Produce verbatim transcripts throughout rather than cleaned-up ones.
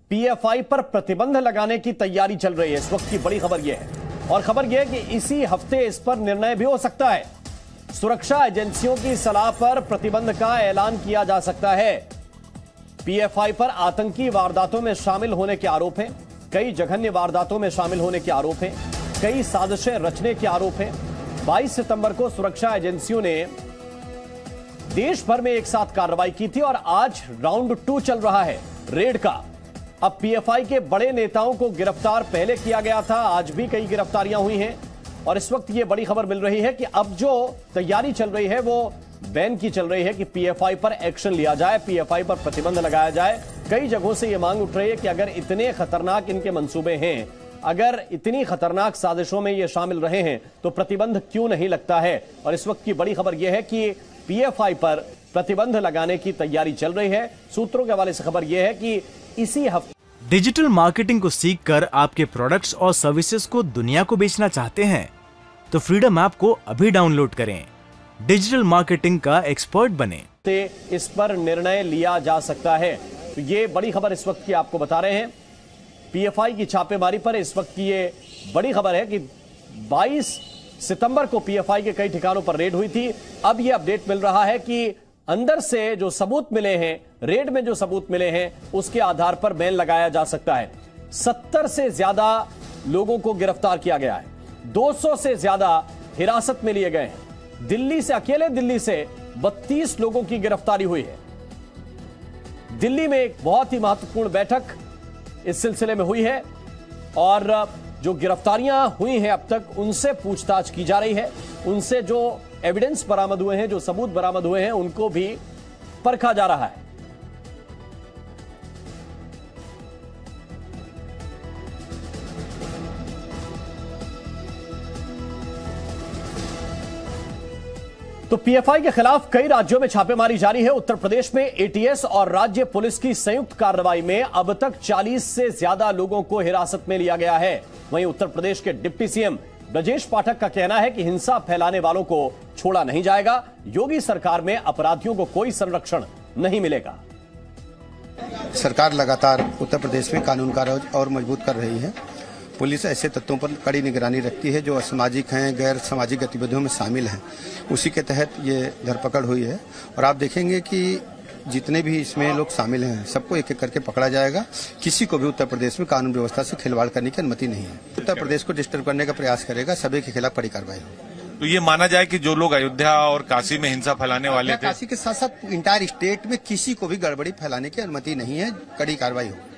PFI पर प्रतिबंध लगाने की तैयारी चल रही है। इस वक्त की बड़ी खबर यह है, और खबर यह है कि इसी हफ्ते इस पर निर्णय भी हो सकता है। सुरक्षा एजेंसियों की सलाह पर प्रतिबंध का ऐलान किया जा सकता है। पीएफआई पर आतंकी वारदातों में शामिल होने के आरोप हैं, कई जघन्य वारदातों में शामिल होने के आरोप हैं, कई साजिशें रचने के आरोप हैं। बाईस सितंबर को सुरक्षा एजेंसियों ने देश भर में एक साथ कार्रवाई की थी और आज राउंड टू चल रहा है रेड का। अब पीएफआई के बड़े नेताओं को गिरफ्तार पहले किया गया था, आज भी कई गिरफ्तारियां हुई हैं और इस वक्त यह बड़ी खबर मिल रही है कि अब जो तैयारी चल रही है वो बैन की चल रही है कि पीएफआई पर एक्शन लिया जाए, पीएफआई पर प्रतिबंध लगाया जाए। कई जगहों से यह मांग उठ रही है कि अगर इतने खतरनाक इनके मंसूबे हैं, अगर इतनी खतरनाक साजिशों में ये शामिल रहे हैं तो प्रतिबंध क्यों नहीं लगता है। और इस वक्त की बड़ी खबर यह है कि पीएफआई पर प्रतिबंध लगाने की तैयारी चल रही है। सूत्रों के हवाले से खबर यह है कि इसी हफ्ते डिजिटल मार्केटिंग को सीखकर आपके प्रोडक्ट्स और सर्विसेज को दुनिया को बेचना चाहते हैं तो फ्रीडम ऐप को अभी डाउनलोड करें, डिजिटल मार्केटिंग का एक्सपर्ट बने। इस पर निर्णय लिया जा सकता है। तो ये बड़ी खबर इस वक्त की आपको बता रहे हैं। पीएफआई की छापेमारी पर इस वक्त की ये बड़ी खबर है कि बाईस सितंबर को पीएफआई के कई ठिकानों पर रेड हुई थी। अब यह अपडेट मिल रहा है कि अंदर से जो सबूत मिले हैं, रेड में जो सबूत मिले हैं, उसके आधार पर बैन लगाया जा सकता है। सत्तर से ज्यादा लोगों को गिरफ्तार किया गया है, दो सौ से ज्यादा हिरासत में लिए गए हैं। दिल्ली से, अकेले दिल्ली से बत्तीस लोगों की गिरफ्तारी हुई है। दिल्ली में एक बहुत ही महत्वपूर्ण बैठक इस सिलसिले में हुई है और जो गिरफ्तारियां हुई हैं अब तक उनसे पूछताछ की जा रही है। उनसे जो एविडेंस बरामद हुए हैं, जो सबूत बरामद हुए हैं, उनको भी परखा जा रहा है। तो पीएफआई के खिलाफ कई राज्यों में छापेमारी जारी है। उत्तर प्रदेश में एटीएस और राज्य पुलिस की संयुक्त कार्रवाई में अब तक चालीस से ज्यादा लोगों को हिरासत में लिया गया है। वहीं उत्तर प्रदेश के डिप्टी सीएम ब्रजेश पाठक का कहना है कि हिंसा फैलाने वालों को छोड़ा नहीं जाएगा। योगी सरकार में अपराधियों को कोई संरक्षण नहीं मिलेगा। सरकार लगातार उत्तर प्रदेश में कानून का राज और मजबूत कर रही है। पुलिस ऐसे तत्वों पर कड़ी निगरानी रखती है जो असामाजिक हैं, गैर सामाजिक गतिविधियों में शामिल हैं। उसी के तहत ये धरपकड़ हुई है और आप देखेंगे कि जितने भी इसमें लोग शामिल हैं सबको एक एक करके पकड़ा जाएगा। किसी को भी उत्तर प्रदेश में कानून व्यवस्था से खिलवाड़ करने की अनुमति नहीं है। उत्तर प्रदेश को डिस्टर्ब करने का प्रयास करेगा, सभी के खिलाफ कड़ी कार्रवाई होगी। तो ये माना जाए कि जो लोग अयोध्या और काशी में हिंसा फैलाने वाले थे, काशी के साथ साथ इंटायर स्टेट में किसी को भी गड़बड़ी फैलाने की अनुमति नहीं है, कड़ी कार्रवाई होगी।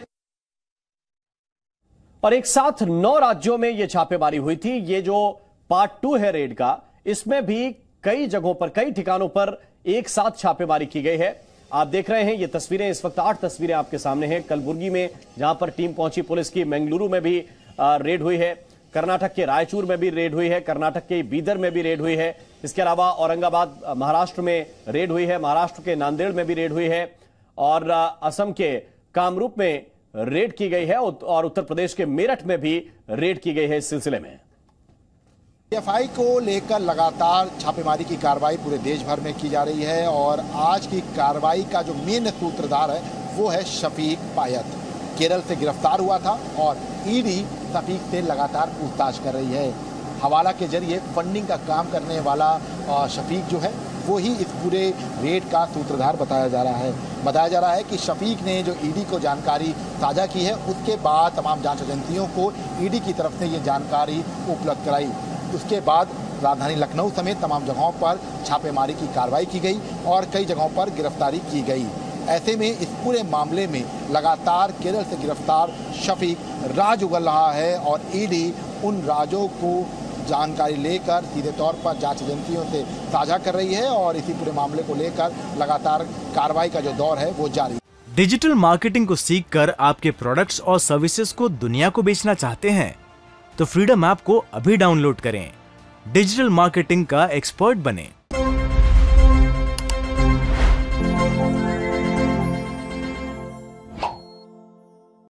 और एक साथ नौ राज्यों में यह छापेमारी हुई थी। ये जो पार्ट टू है रेड का, इसमें भी कई जगहों पर, कई ठिकानों पर एक साथ छापेमारी की गई है। आप देख रहे हैं ये तस्वीरें, इस वक्त आठ तस्वीरें आपके सामने हैं। कलबुर्गी में जहां पर टीम पहुंची पुलिस की, मंगलुरु में भी रेड हुई है, कर्नाटक के रायचूर में भी रेड हुई है, कर्नाटक के बीदर में भी रेड हुई है। इसके अलावा औरंगाबाद महाराष्ट्र में रेड हुई है, महाराष्ट्र के नांदेड़ में भी रेड हुई है और असम के कामरूप में रेड की गई है और उत्तर प्रदेश के मेरठ में भी रेड की गई है। इस सिलसिले में पीएफआई को लेकर लगातार छापेमारी की कार्रवाई पूरे देश भर में की जा रही है और आज की कार्रवाई का जो मेन सूत्रधार है वो है शफीक पायत। केरल से गिरफ्तार हुआ था और ईडी शफीक से लगातार पूछताछ कर रही है। हवाला के जरिए फंडिंग का काम करने वाला शफीक जो है वो ही इस पूरे रेड का सूत्रधार बताया जा रहा है। बताया जा रहा है कि शफीक ने जो ईडी को जानकारी साझा की है उसके बाद तमाम जांच एजेंसियों को ईडी की तरफ से ये जानकारी उपलब्ध कराई। उसके बाद राजधानी लखनऊ समेत तमाम जगहों पर छापेमारी की कार्रवाई की गई और कई जगहों पर गिरफ्तारी की गई। ऐसे में इस पूरे मामले में लगातार केरल से गिरफ्तार शफीक राज उगल रहा है और ईडी उन राजों को जानकारी लेकर सीधे तौर पर जांच एजेंसियों से साझा कर रही है और इसी पूरे मामले को लेकर लगातार कार्रवाई का जो दौर है वो जारी है। डिजिटल मार्केटिंग को सीखकर आपके प्रोडक्ट्स और सर्विसेज को दुनिया को बेचना चाहते हैं तो फ्रीडम ऐप को अभी डाउनलोड करें, डिजिटल मार्केटिंग का एक्सपर्ट बने।